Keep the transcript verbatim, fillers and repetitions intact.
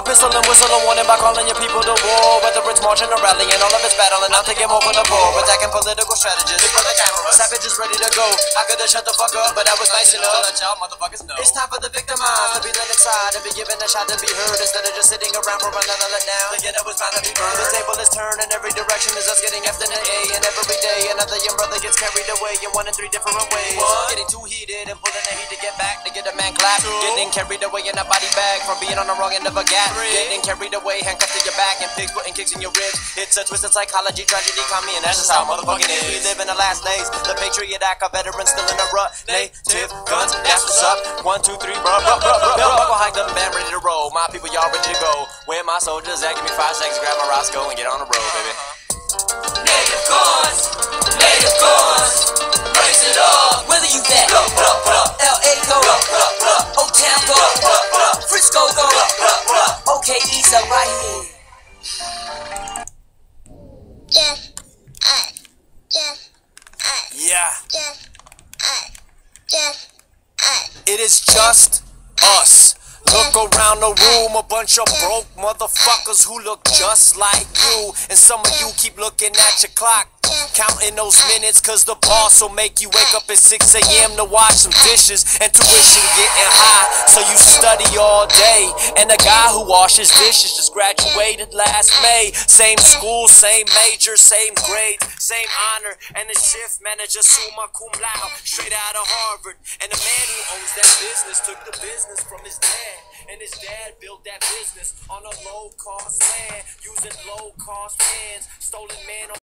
pistol and whistle a warning by calling your people to war. Whether it's marching or rallying, all of it's battling out to get more for the poor. Attacking political strategists, for the camera, savages ready to go. I could've shut the fuck up, but I was nice enough to let y'all motherfuckers know. It's time for the victimized to be let inside and be given a shot to be heard, instead of just sitting around for another letdown. The ghetto was bound to be burned. The table is turned in every direction, is us getting F in the A, and every day another young brother gets carried away in one in three different ways. What? Getting too heated and pulling the heat to get back to get a man clapped. Getting carried away in a body bag from being on the wrong end of a gap. Three. Getting carried away, handcuffed to your back, and pigs putting kicks in your ribs. It's a twisted psychology, tragedy, comedy, and that's just how motherfucking is. We live in the last days. The Patriot Act, a veteran still in a rut. Native guns, that's what's up. One, two, three, bruh, bruh, bruh, bruh. Belt buckle hiked up and band ready to roll. My people, y'all ready to go. Where my soldiers at? Give me five seconds, grab my Roscoe, and get on the road, baby. Native guns, native guns, raise it up. Whether you that L A go, O-Town go, Frisco go, O K E's up right here. Just us, just us, Yeah. just us, just us. It is just us. Look around the room, a bunch of broke motherfuckers who look just like you. And some of you keep looking at your clock, counting those minutes, cause the boss will make you wake up at six A M to wash some dishes, and tuition getting high, so you study all day. And the guy who washes dishes just graduated last May. Same school, same major, same grades, same honor, and the shift manager summa cum laude, straight out of Harvard. And the man who owns that business took the business from his dad, and his dad built that business on a low-cost land, using low-cost hands, stolen man on